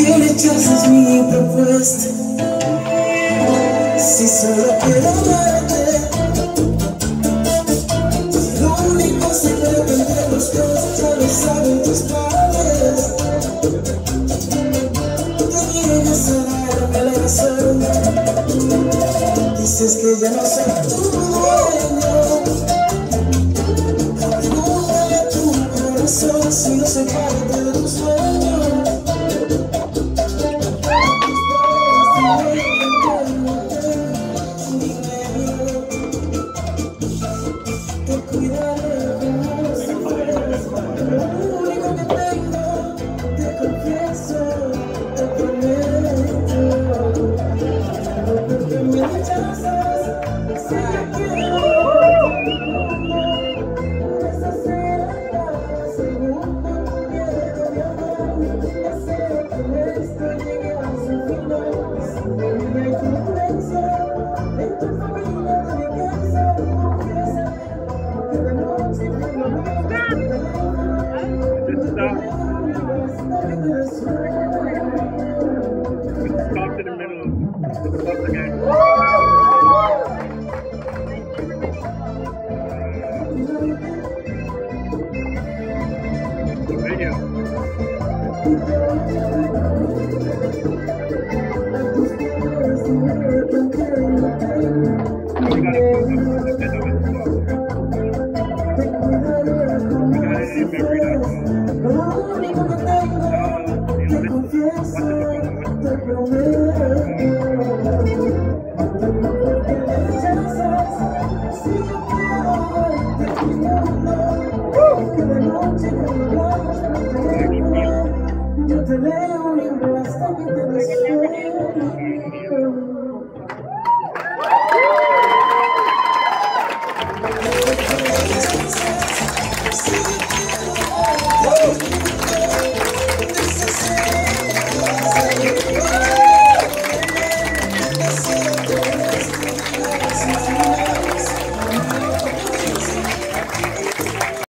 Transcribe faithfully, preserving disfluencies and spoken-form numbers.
que rechaces mi propuesta? Si solo quiero verte, lo único secreto entre los dos ya lo saben tus padres. Te niegas a darme la razón, dices que ya no soy tu dueño. Pregúntale a tu corazón si no soy parte de tus sueños. Stop in the middle of the bus again. Video.